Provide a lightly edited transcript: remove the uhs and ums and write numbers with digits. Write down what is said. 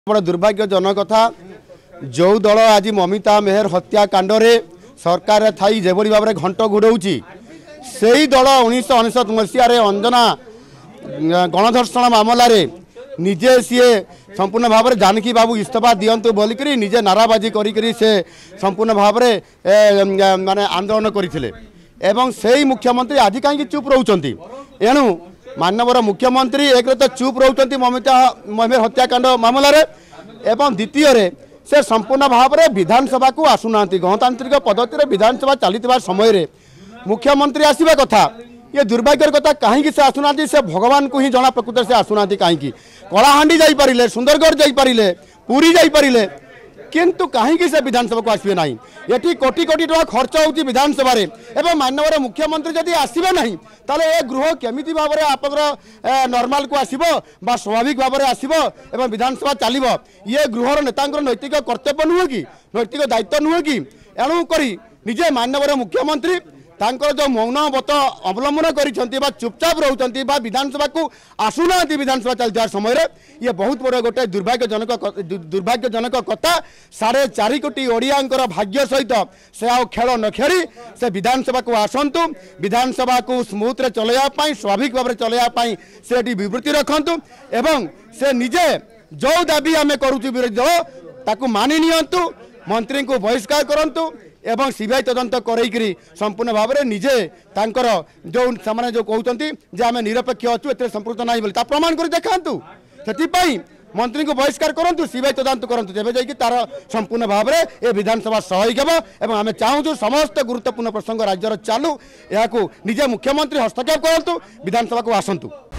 बड़ दुर्भाग्यजनक कथा जो दल आज ममिता मेहर हत्याकांड सरकार थी जो भाव में घंट घुड़ाऊँगी से ही दल 1999 मसीह अंजना गणधर्षण मामलें निजे सी संपूर्ण भाव में जानकी बाबू इस्तीफा दिंतु बोलिक निजे नाराबाजी करी से संपूर्ण भाव में माने आंदोलन करते एवं से ही मुख्यमंत्री आज कहीं चुप रोचंती एणु मानवर मुख्यमंत्री एक तो चुप रोचंती ममिता मेहर हत्याकांड मामलें एवं द्वितीय से संपूर्ण भाव में विधानसभा को आसुना गणतांत्रिक पद्धति विधानसभा चली समय मुख्यमंत्री आसवा कथा ये दुर्भाग्यर कथा कहीं से आसुना से भगवान को ही जना प्रकृत से आसुना कहीं कलाहांडी जापारे सुंदरगढ़ जापारे पुरी जापारे किंतु कहीं से विधानसभा को आसवे ना ये कोटी कोटी टका खर्च होती विधानसभा एवं मानवर मुख्यमंत्री जदि आसवे ना ताले ए गृह केमिति भाव में आप नॉर्मल को आसब स्वाभाविक भाव में आसब एवं विधानसभा चलो ये गृहर नेता नैतिक कर्तव्य नुह कि नैतिक दायित्व नुह कि एणु करी निजे मानवर मुख्यमंत्री तांकर जो मौन व्रत अवलंबन कर चुपचाप रोचंती विधानसभा को आसुना विधानसभा चलता समय ये बहुत बड़ गोटे दुर्भाग्यजनक कथा 4.5 कोटी ओडियांकर भाग्य सहित से आ खेल न खेली से विधानसभा को आसतु विधानसभा को स्मूथ चलवाई स्वाभाविक भाव में चलवाई से विवृत्ति रखु एवं से निजे जो दाबी आम करुचु विरोधी दल ताकू मानि नियंतु मंत्री को बहिष्कार करंतु एवं सीबीआई तदंत करैकरी संपूर्ण भाव में निजे तांकर जो सामाने जो कहते जे आम निरपेक्ष अच्छु ए संपृक्त ना बोली प्रमाण कर देखातु से मंत्री को बहिष्कार करूँ सीबीआई तदंत करूँ तेज जाकि तार संपूर्ण भाव में ये विधानसभा स्वाभाविक एवं आम चाहूँ समस्त गुरुत्वपूर्ण प्रसंग राज्यर चालू या निजे मुख्यमंत्री हस्तक्षेप करूँ विधानसभा को आसतु।